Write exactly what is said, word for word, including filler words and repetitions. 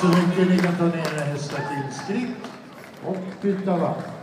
så mycket. Ni kan ta ner era hästar till skritt och byta vagn.